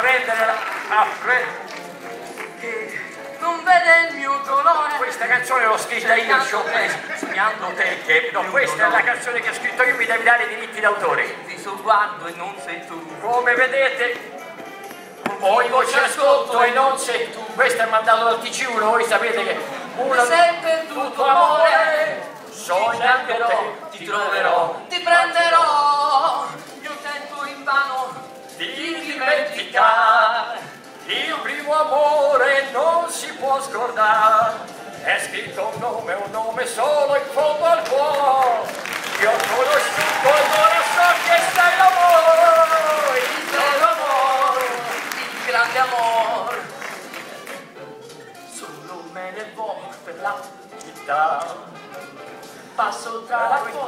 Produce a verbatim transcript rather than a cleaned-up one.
prendere la... a prendere... Non vede il mio dolore. Questa canzone l'ho scritta io, ci ho preso. Sognando te Che, no, questa è la canzone che ho scritto io, mi devi dare i diritti d'autore. ti sorguardo e non sei tu. Come vedete, poi voce ascolto e non sei tu. Questo è mandato dal T C uno, voi sapete che uno... Mi sei perduto amore, sognando te, ti troverò, ti prenderò. Io tento invano di dimenticare. Il primo amore non si può scordare, è scritto un nome, un nome solo in fondo al cuore. Io ho conosciuto